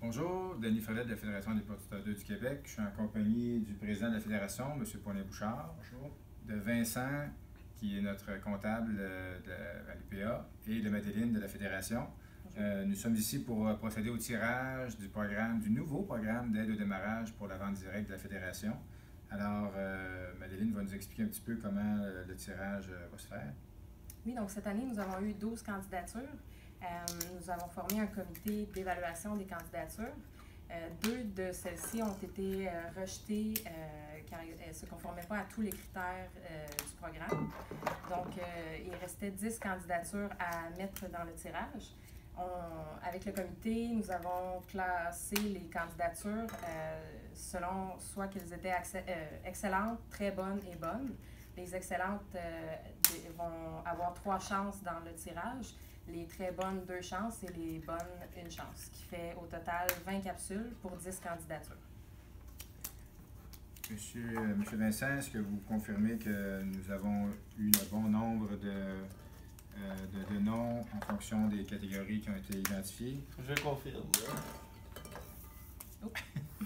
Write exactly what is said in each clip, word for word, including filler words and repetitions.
Bonjour, Denis Follet de la Fédération des porteurs d'œufs du Québec. Je suis en compagnie du président de la Fédération, M. Paulin-Bouchard. Bonjour. De Vincent, qui est notre comptable de, à l'U P A, et de Madeleine de la Fédération. Euh, nous sommes ici pour procéder au tirage du programme, du nouveau programme d'aide au démarrage pour la vente directe de la Fédération. Alors, euh, Madeleine va nous expliquer un petit peu comment euh, le tirage euh, va se faire. Oui, donc cette année, nous avons eu douze candidatures. Euh, nous avons formé un comité d'évaluation des candidatures. Euh, deux de celles-ci ont été euh, rejetées euh, car elles ne se conformaient pas à tous les critères euh, du programme. Donc, euh, il restait dix candidatures à mettre dans le tirage. On, avec le comité, nous avons classé les candidatures euh, selon soit qu'elles étaient euh, excellentes, très bonnes et bonnes. Les excellentes euh, vont avoir trois chances dans le tirage, les très bonnes deux chances et les bonnes une chance, ce qui fait au total vingt capsules pour dix candidatures. Monsieur, Monsieur Vincent, est-ce que vous confirmez que nous avons eu le bon nombre de, euh, de, de noms en fonction des catégories qui ont été identifiées? Je confirme. Oh.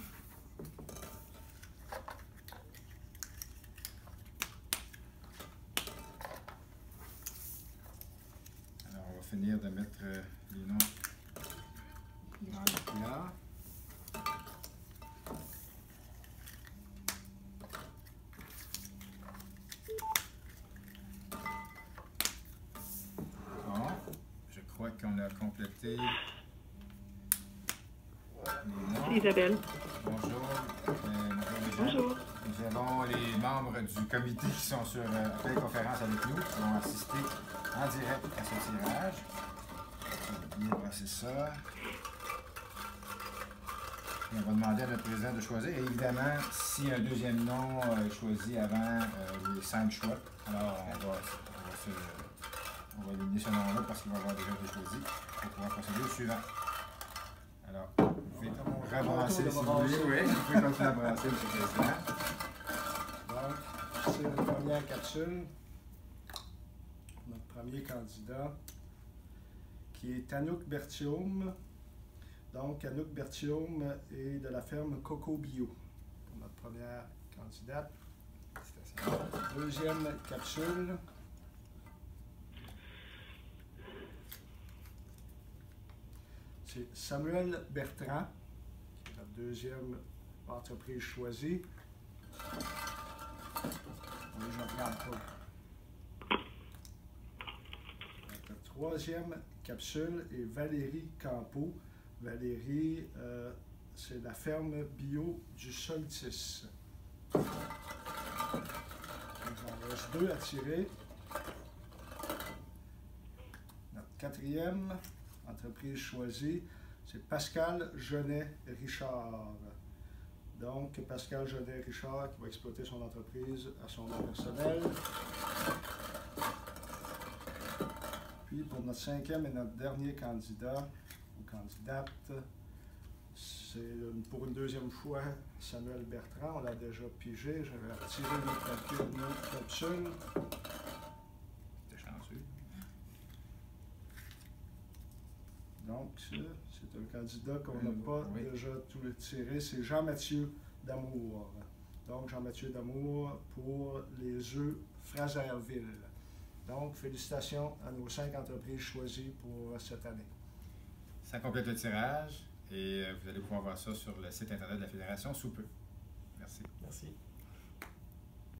Alors, on va finir de mettre euh, les noms là. Bon, je crois qu'on a complété les noms. Isabelle. Bonjour. Euh, Bonjour. Nous avons les membres du comité qui sont sur euh, la conférence avec nous, qui vont assister en direct à ce tirage. Je vais bien brasser ça. Et on va demander à notre président de choisir. Et évidemment, si un deuxième nom est choisi avant euh, les cinq choix, alors on va, on va, se, on va éliminer ce nom-là parce qu'il va avoir déjà été choisi pour pouvoir procéder au suivant. Alors, vous pouvez rebrasser si vous voulez. Oui, vous pouvez continuer à brasser, M. le Président. Donc, c'est la première capsule. Notre premier candidat, qui est Anouk Berthiaume. Donc, Anouk Berthiaume est de la ferme Coco Bio, pour notre première candidate. Deuxième capsule. C'est Samuel Bertrand, qui est la deuxième entreprise choisie. Oui, je ne regarde pas. La troisième capsule est Valérie Campeau. Valérie, euh, c'est la ferme bio du Solstice. Il en reste deux à tirer. Notre quatrième entreprise choisie, c'est Pascal Genet-Richard. Donc, Pascal Genet-Richard qui va exploiter son entreprise à son nom personnel. Puis, pour notre cinquième et notre dernier candidat, candidate, c'est pour une deuxième fois Samuel Bertrand. On l'a déjà pigé. Je vais retirer notre capsule. T'es chanceux. Donc, ça, c'est un candidat qu'on n'a Oui, pas oui. déjà tout le tiré. C'est Jean-Mathieu Damour. Donc, Jean-Mathieu Damour pour les œufs Fraserville. Donc, félicitations à nos cinq entreprises choisies pour cette année. Ça complète le tirage et vous allez pouvoir voir ça sur le site internet de la Fédération sous peu. Merci. Merci.